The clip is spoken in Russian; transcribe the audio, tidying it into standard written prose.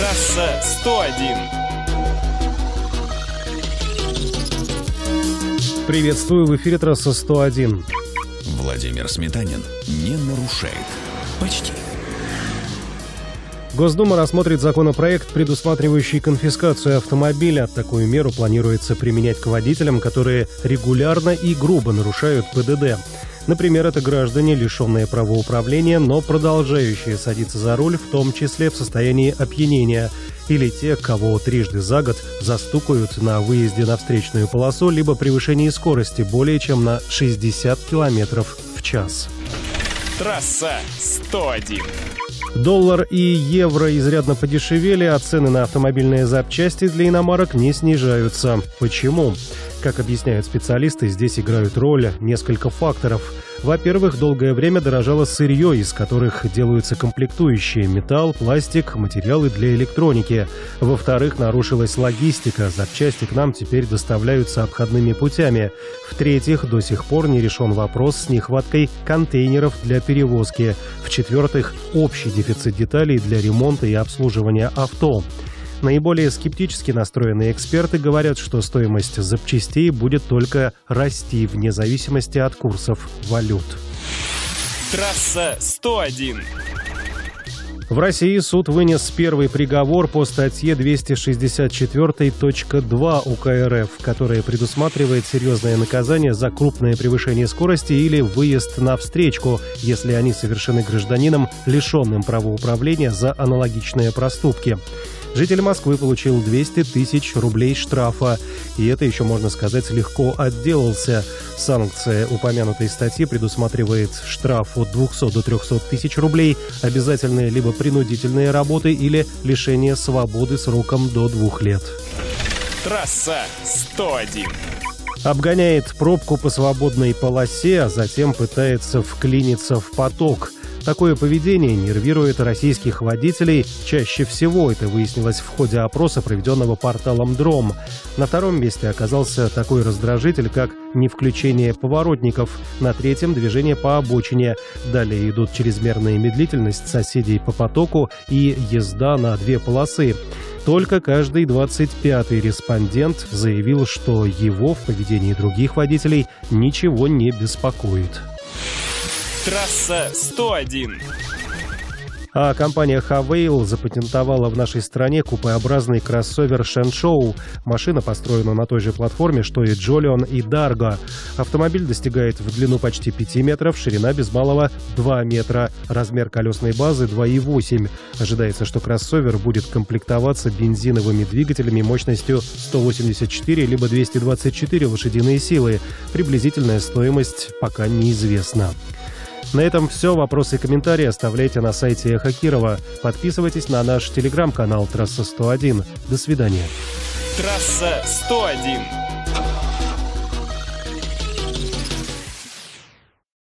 Трасса 101. Приветствую, в эфире трасса 101. Владимир Сметанин не нарушает. Почти. Госдума рассмотрит законопроект, предусматривающий конфискацию автомобиля. Такую меру планируется применять к водителям, которые регулярно и грубо нарушают ПДД. Например, это граждане, лишенные права управления, но продолжающие садиться за руль, в том числе в состоянии опьянения. Или те, кого трижды за год застукают на выезде на встречную полосу, либо превышении скорости более чем на 60 км в час. Трасса 101. Доллар и евро изрядно подешевели, а цены на автомобильные запчасти для иномарок не снижаются. Почему? Как объясняют специалисты, здесь играют роль несколько факторов. Во-первых, долгое время дорожало сырье, из которых делаются комплектующие: металл, пластик, материалы для электроники. Во-вторых, нарушилась логистика. Запчасти к нам теперь доставляются обходными путями. В-третьих, до сих пор не решен вопрос с нехваткой контейнеров для перевозки. В-четвертых, общий дефицит деталей для ремонта и обслуживания авто. Наиболее скептически настроенные эксперты говорят, что стоимость запчастей будет только расти вне зависимости от курсов валют. Трасса 101. В России суд вынес первый приговор по статье 264.2 УК РФ, которая предусматривает серьезное наказание за крупное превышение скорости или выезд на встречку, если они совершены гражданином, лишенным права управления, за аналогичные проступки. Житель Москвы получил 200 тысяч рублей штрафа, и это еще, можно сказать, легко отделался. Санкция упомянутой статьи предусматривает штраф от 200 до 300 тысяч рублей, обязательные либо принудительные работы или лишение свободы сроком до 2 лет. Трасса 101. Обгоняет пробку по свободной полосе, а затем пытается вклиниться в поток. Такое поведение нервирует российских водителей. Чаще всего это выяснилось в ходе опроса, проведенного порталом Дром. На втором месте оказался такой раздражитель, как невключение поворотников. На третьем — движение по обочине. Далее идут чрезмерная медлительность соседей по потоку и езда на 2 полосы. Только каждый 25-й респондент заявил, что его в поведении других водителей ничего не беспокоит. Трасса 101. А компания Havail запатентовала в нашей стране купеобразный кроссовер Шэншоу. Машина построена на той же платформе, что и Джолион и Дарго. Автомобиль достигает в длину почти 5 метров, ширина без малого 2 метра, размер колесной базы 2,8. Ожидается, что кроссовер будет комплектоваться бензиновыми двигателями мощностью 184 либо 224 лошадиные силы. Приблизительная стоимость пока неизвестна. На этом все. Вопросы и комментарии оставляйте на сайте Эхо Кирова. Подписывайтесь на наш телеграм-канал «Трасса 101». До свидания. Трасса 101.